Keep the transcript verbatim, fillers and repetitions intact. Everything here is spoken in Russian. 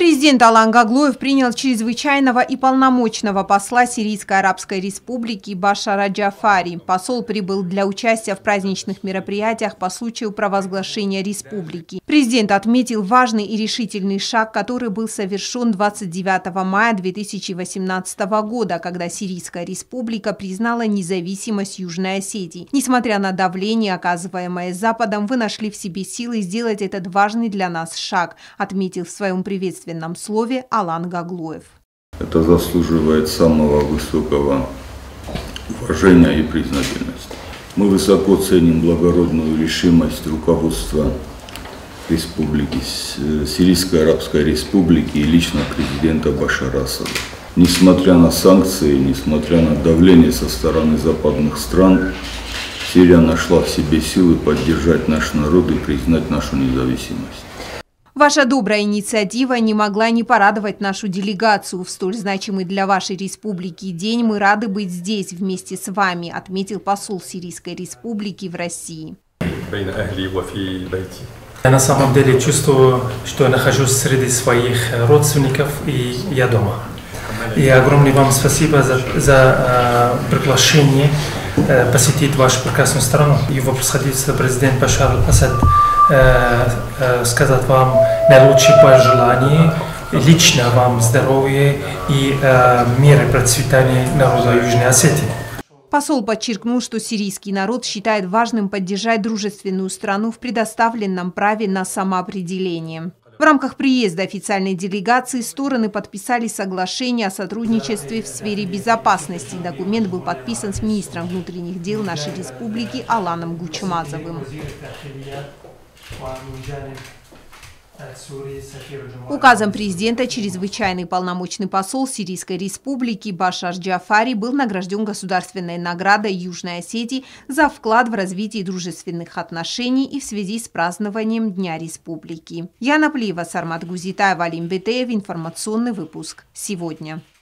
Президент Алан Гаглоев принял чрезвычайного и полномочного посла Сирийской Арабской Республики Башара Джафари. Посол прибыл для участия в праздничных мероприятиях по случаю провозглашения республики. Президент отметил важный и решительный шаг, который был совершен двадцать девятого мая две тысячи восемнадцатого года, когда Сирийская Республика признала независимость Южной Осетии. Несмотря на давление, оказываемое Западом, вы нашли в себе силы сделать этот важный для нас шаг, отметил в своем приветственном в слове Алан Гаглоев. Это заслуживает самого высокого уважения и признательности. Мы высоко ценим благородную решимость руководства республики, Сирийской Арабской Республики и лично президента Башара Асада. Несмотря на санкции, несмотря на давление со стороны западных стран, Сирия нашла в себе силы поддержать наш народ и признать нашу независимость. Ваша добрая инициатива не могла не порадовать нашу делегацию. В столь значимый для вашей республики день мы рады быть здесь вместе с вами, отметил посол Сирийской Республики в России. Я на самом деле чувствую, что я нахожусь среди своих родственников и я дома. И огромное вам спасибо за, за э, приглашение э, посетить вашу прекрасную страну. Его превосходительство президент Башар Асад э, э, сказать вам наилучшие пожелания, лично вам здоровья и э, мира и процветания народа Южной Осетии. Посол подчеркнул, что сирийский народ считает важным поддержать дружественную страну в предоставленном праве на самоопределение. В рамках приезда официальной делегации стороны подписали соглашение о сотрудничестве в сфере безопасности. Документ был подписан с министром внутренних дел нашей республики Аланом Гучмазовым. Указом президента чрезвычайный полномочный посол Сирийской Республики Башар Джафари был награжден государственной наградой Южной Осетии за вклад в развитие дружественных отношений и в связи с празднованием Дня Республики. Яна Плиева, Сармат Гузитаева, Алим Бетеев. Информационный выпуск «Сегодня».